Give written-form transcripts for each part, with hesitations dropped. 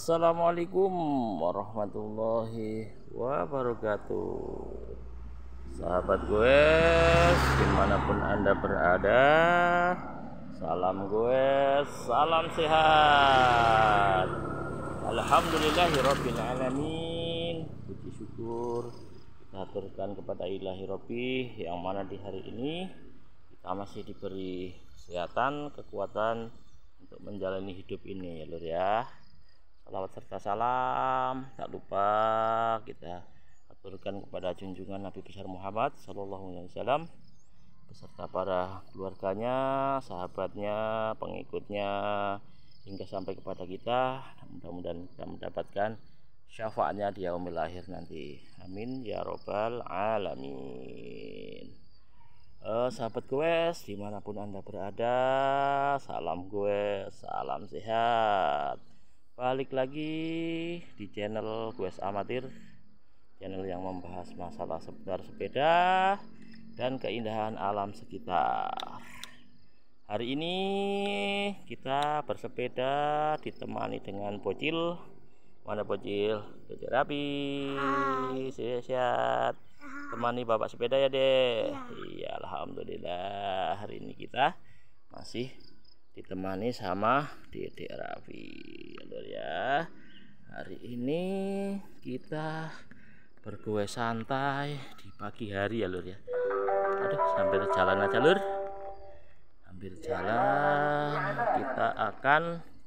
Assalamualaikum warahmatullahi wabarakatuh. Sahabat gue dimanapun anda berada, salam gue, salam sehat. Alhamdulillahirabbil alamin. Puji syukur kita aturkan kepada Ilahi Rabbi yang mana di hari ini kita masih diberi kesehatan, kekuatan untuk menjalani hidup ini ya lur ya. Salawat serta salam tak lupa kita aturkan kepada junjungan Nabi besar Muhammad Sallallahu Alaihi Wasallam beserta para keluarganya, sahabatnya, pengikutnya hingga sampai kepada kita. Mudah-mudahan kita mendapatkan syafaatnya di yaumil akhir nanti. Amin ya robbal alamin. Sahabat gue dimanapun anda berada, salam gue, salam sehat. Balik lagi di channel gue Amatir, channel yang membahas masalah seputar sepeda dan keindahan alam sekitar. Hari ini kita bersepeda ditemani dengan Bocil. Mana Bocil? Bocil rapi, sehat. Temani bapak sepeda ya deh. Iya, alhamdulillah hari ini kita masih ditemani sama Dedek Raffi ya lur ya. Hari ini kita bergoes santai di pagi hari ya lur ya. Aduh, sambil jalan aja lur, sambil jalan kita akan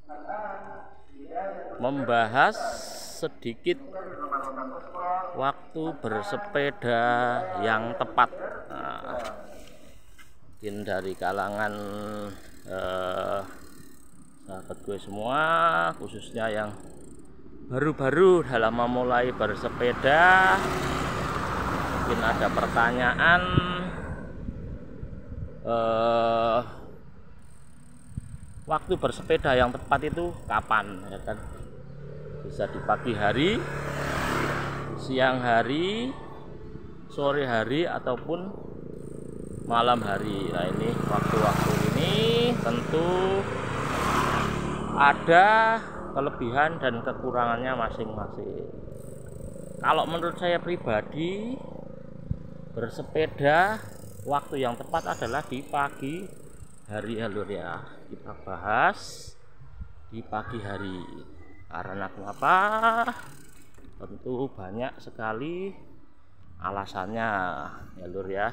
membahas sedikit waktu bersepeda yang tepat. Mungkin dari kalangan sahabat gue semua, khususnya yang baru-baru dalam memulai bersepeda, mungkin ada pertanyaan waktu bersepeda yang tepat itu kapan ya kan? Bisa di pagi hari, siang hari, sore hari, ataupun malam hari. Nah ini waktu-waktu ini tentu ada kelebihan dan kekurangannya masing-masing. Kalau menurut saya pribadi, bersepeda waktu yang tepat adalah di pagi hari ya lur ya. Kita bahas di pagi hari. Karena kenapa? Tentu banyak sekali alasannya ya lur ya.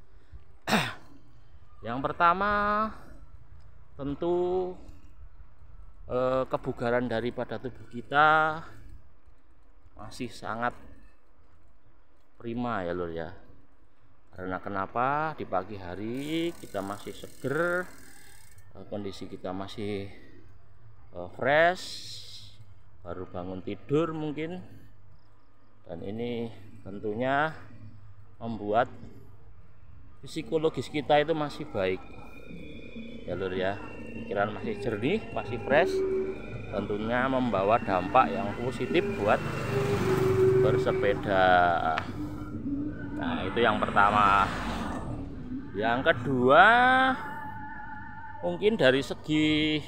Yang pertama tentu kebugaran daripada tubuh kita masih sangat prima ya lur ya. Karena kenapa? Di pagi hari kita masih seger, kondisi kita masih fresh, baru bangun tidur mungkin, dan ini tentunya membuat psikologis kita itu masih baik ya lur ya. Pikiran masih jernih, masih fresh, tentunya membawa dampak yang positif buat bersepeda. Nah itu yang pertama. Yang kedua mungkin dari segi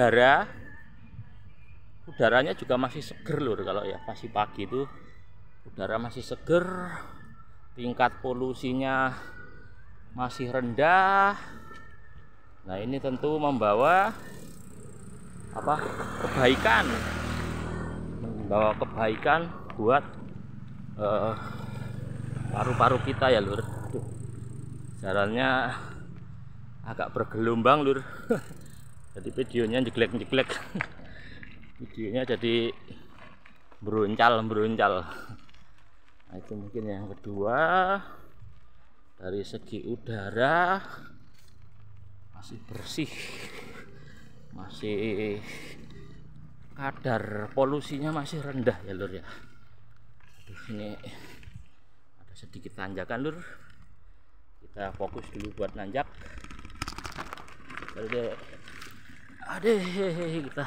udaranya juga masih seger lur. Kalau ya pagi pagi itu udara masih seger, tingkat polusinya masih rendah. Nah ini tentu membawa kebaikan buat paru-paru kita ya lur. Jalannya agak bergelombang lur. Jadi videonya jeglek-jeglek. Videonya jadi beruncal. Nah itu mungkin yang kedua. Dari segi udara masih bersih, masih kadar polusinya masih rendah ya lur ya. Aduh, ini ada sedikit tanjakan lur, kita fokus dulu buat nanjak. Aduh, kita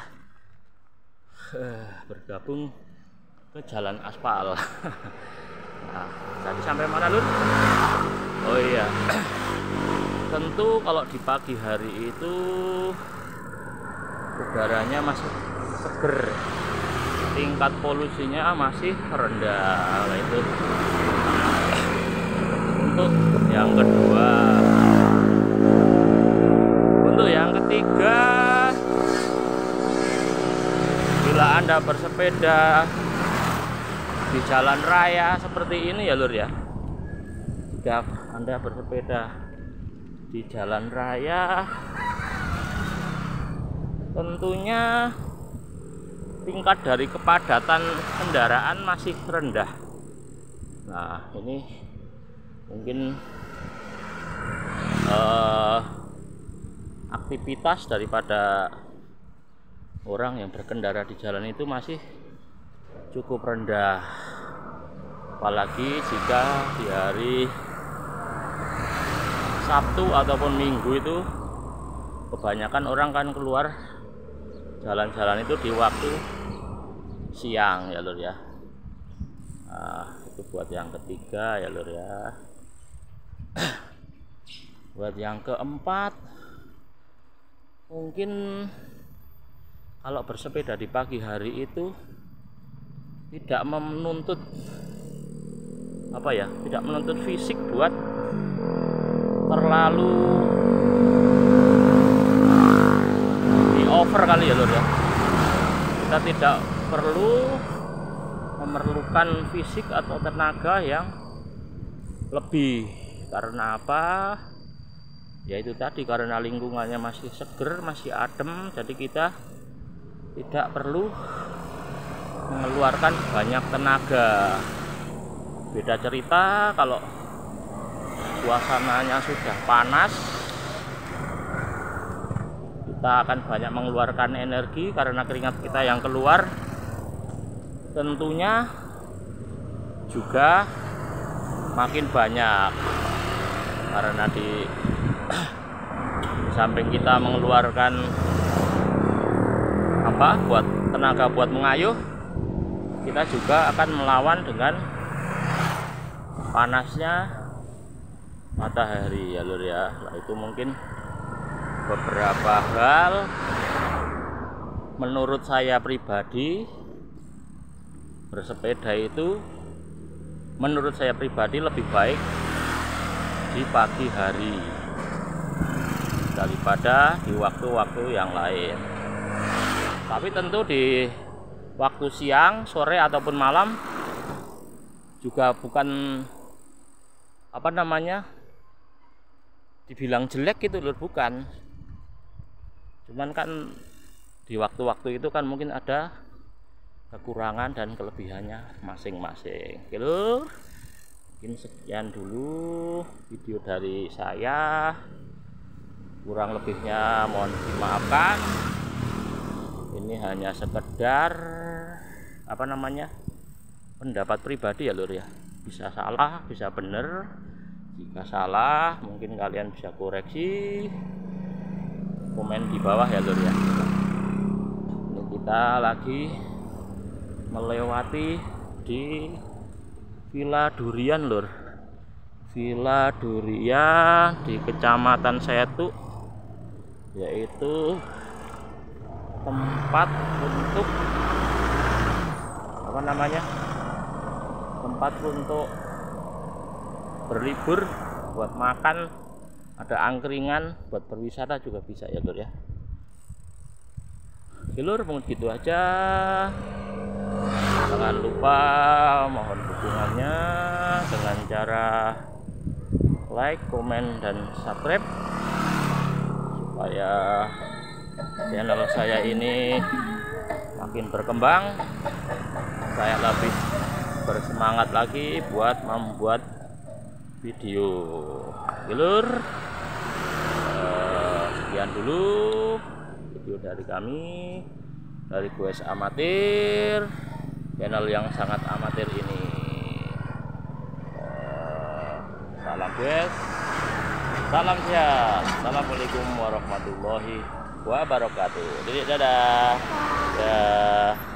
bergabung ke jalan aspal. Nah, tadi sampai mana lur? Oh iya, tentu kalau di pagi hari itu udaranya masih seger, tingkat polusinya masih rendah. Nah, itu untuk yang kedua. Untuk yang ketiga, bila Anda bersepeda di jalan raya seperti ini ya lur ya, jika Anda bersepeda di jalan raya, tentunya tingkat dari kepadatan kendaraan masih rendah. Nah, ini mungkin aktivitas daripada orang yang berkendara di jalan itu masih cukup rendah, apalagi jika di hari Sabtu ataupun Minggu itu kebanyakan orang kan keluar jalan-jalan itu di waktu siang ya lur ya. Nah, itu buat yang ketiga ya lur ya. Buat yang keempat, mungkin kalau bersepeda di pagi hari itu tidak menuntut tidak menuntut fisik buat terlalu di over kali ya lur ya. Kita tidak perlu memerlukan fisik atau tenaga yang lebih. Karena apa? Ya itu tadi, karena lingkungannya masih seger, masih adem, jadi kita tidak perlu mengeluarkan banyak tenaga. Beda cerita kalau suasananya sudah panas, kita akan banyak mengeluarkan energi karena keringat kita yang keluar. Tentunya juga makin banyak, karena di samping kita mengeluarkan buat tenaga buat mengayuh, kita juga akan melawan dengan panasnya matahari ya lur ya. Nah, itu mungkin beberapa hal menurut saya pribadi, bersepeda itu menurut saya pribadi lebih baik di pagi hari daripada di waktu-waktu yang lain. Tapi tentu di waktu siang, sore ataupun malam juga bukan dibilang jelek gitu lur, bukan. Cuman kan di waktu-waktu itu kan mungkin ada kekurangan dan kelebihannya masing-masing. Oke lur, mungkin sekian dulu video dari saya. Kurang lebihnya mohon dimaafkan. Ini hanya sekedar pendapat pribadi ya lur ya. Bisa salah, bisa bener. Jika salah mungkin kalian bisa koreksi, komen di bawah ya lur ya. Ini kita lagi melewati di Villa Durian lur. Villa Durian di Kecamatan Setu, yaitu tempat untuk tempat untuk berlibur, buat makan, ada angkringan, buat berwisata juga bisa ya lur ya. Oke lur, mungkin gitu aja. Jangan lupa mohon dukungannya dengan cara like, komen, dan subscribe supaya channel saya ini makin berkembang, saya lebih bersemangat lagi buat membuat video. Lur, sekian dulu video dari kami, dari Goes Amatir, channel yang sangat amatir ini. Salam Goes, salam sehat, assalamualaikum warahmatullahi wabarakatuh. Jadi dadah.